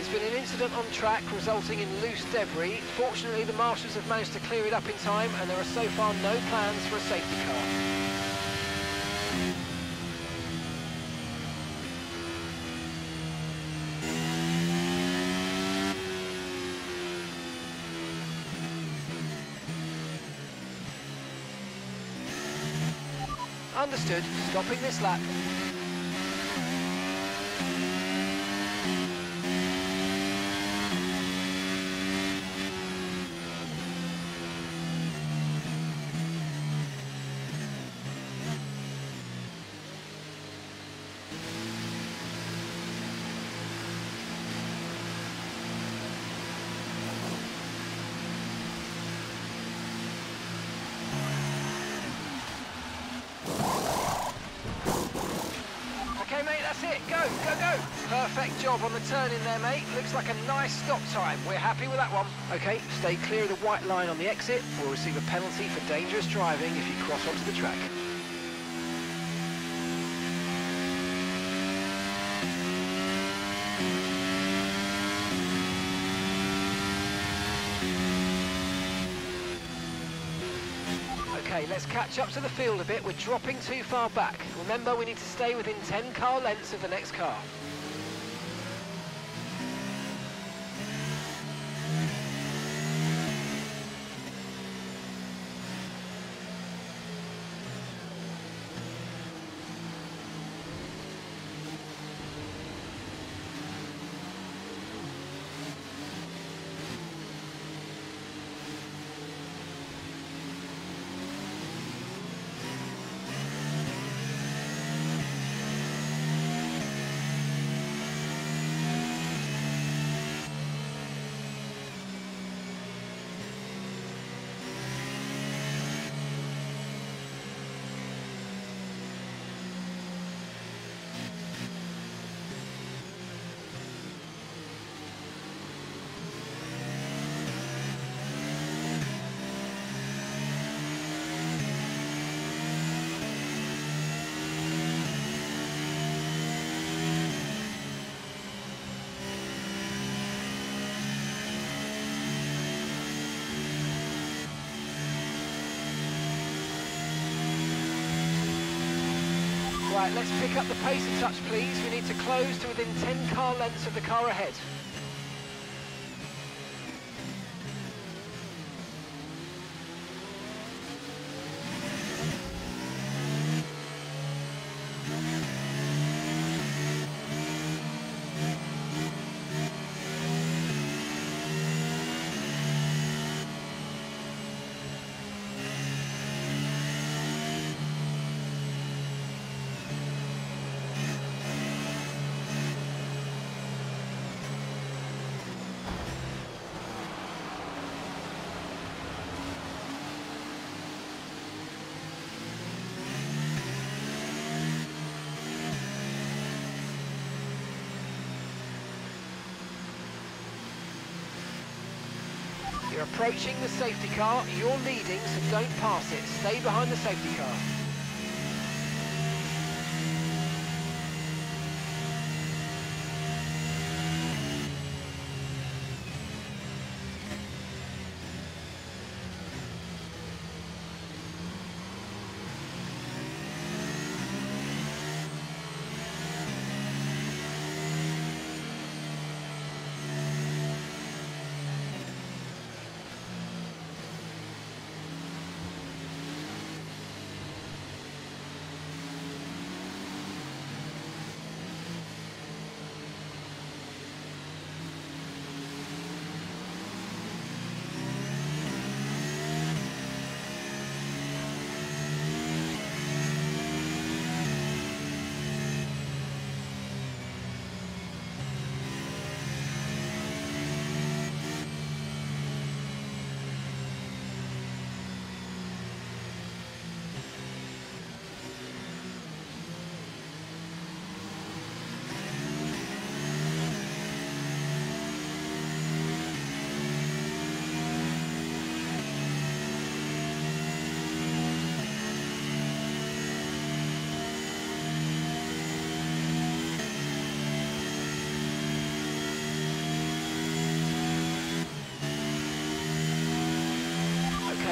There's been an incident on track resulting in loose debris. Fortunately, the marshals have managed to clear it up in time, and there are so far no plans for a safety car. Understood. Stopping this lap. Okay, mate, that's it. Go, go, go. Perfect job on the turn in there, mate. Looks like a nice stop time. We're happy with that one. Okay, stay clear of the white line on the exit. We'll receive a penalty for dangerous driving if you cross onto the track. Okay, let's catch up to the field a bit. We're dropping too far back. Remember, we need to stay within 10 car lengths of the next car. Right, let's pick up the pace a touch, please. We need to close to within 10 car lengths of the car ahead. You're approaching the safety car. You're leading, so don't pass it. Stay behind the safety car.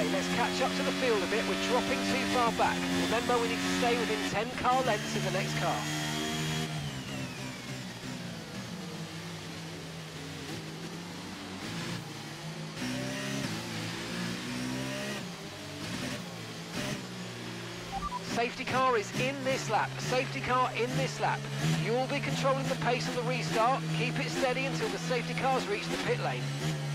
Okay, let's catch up to the field a bit. We're dropping too far back. Remember, we need to stay within 10 car lengths of the next car. Safety car is in this lap. Safety car in this lap. You'll be controlling the pace on the restart. Keep it steady until the safety cars reach the pit lane.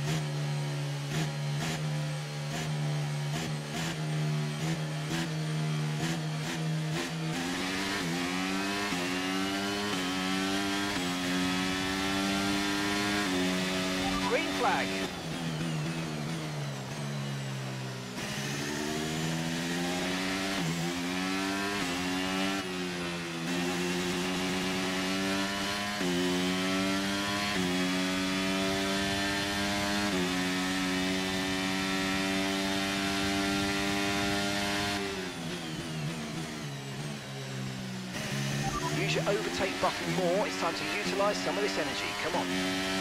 Green flag. Use your overtake button more. It's time to utilise some of this energy. Come on.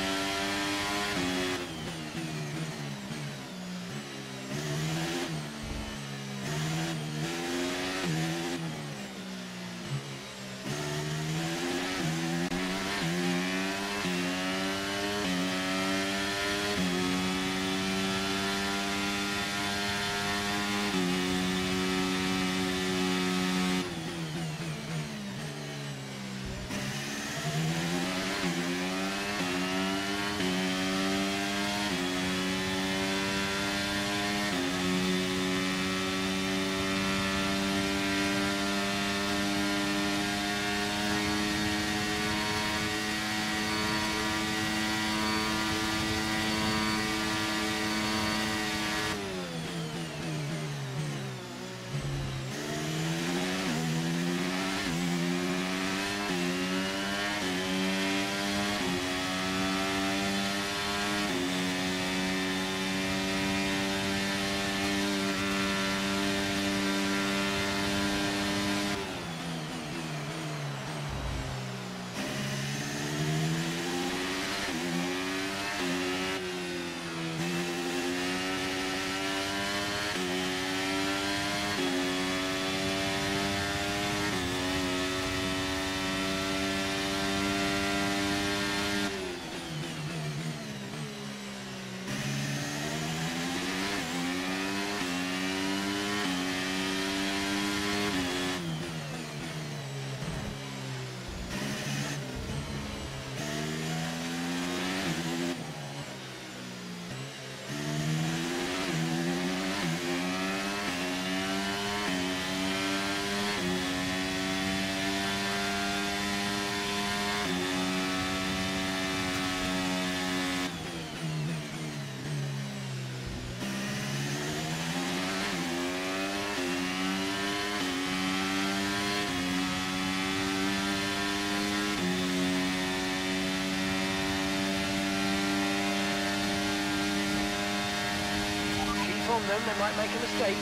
On them, they might make a mistake.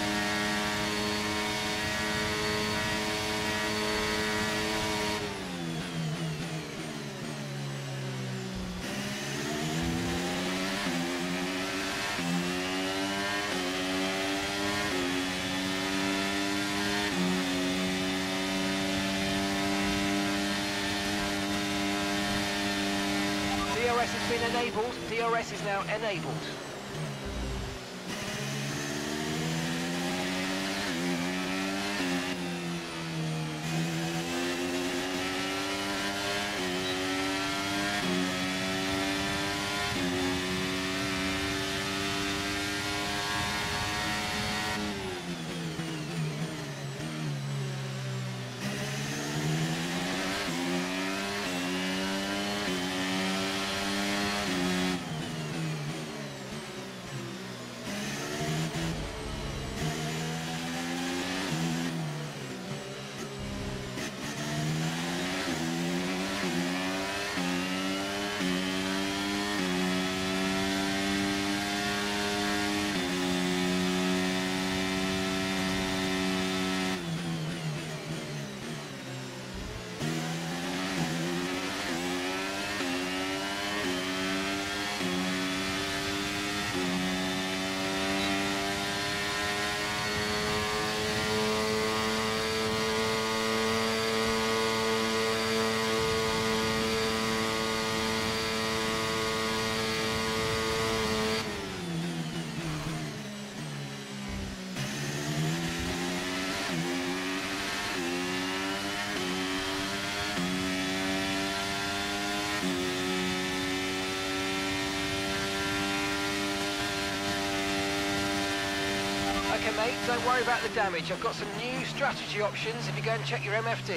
DRS has been enabled. DRS is now enabled. there, mate. Don't worry about the damage. I've got some new strategy options if you go and check your MFD.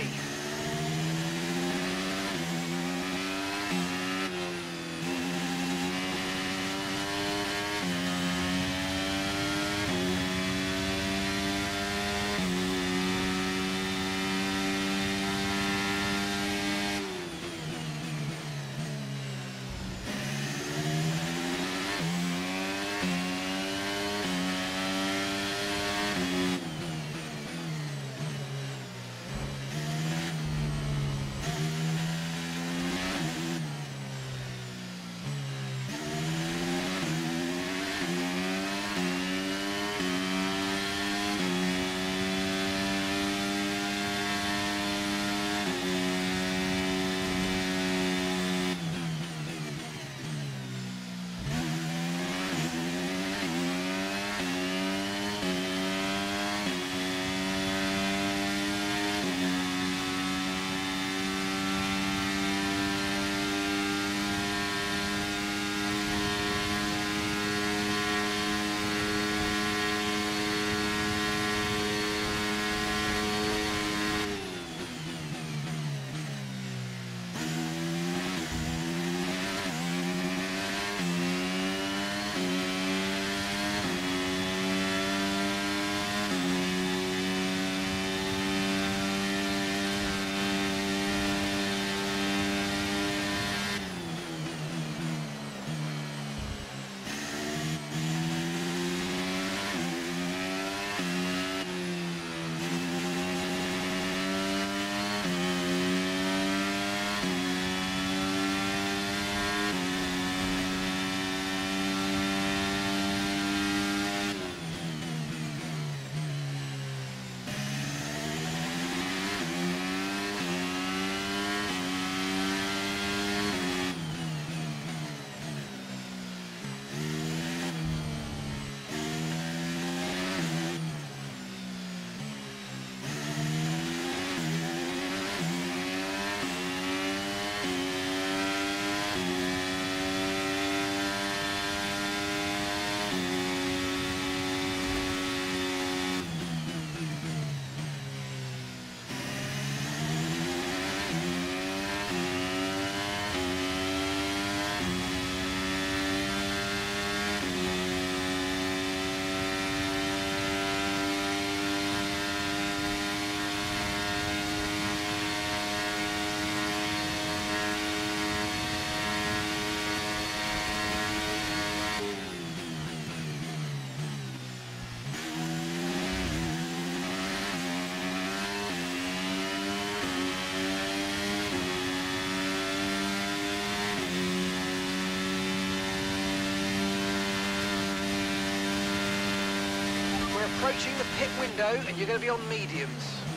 Approaching the pit window and you're going to be on mediums.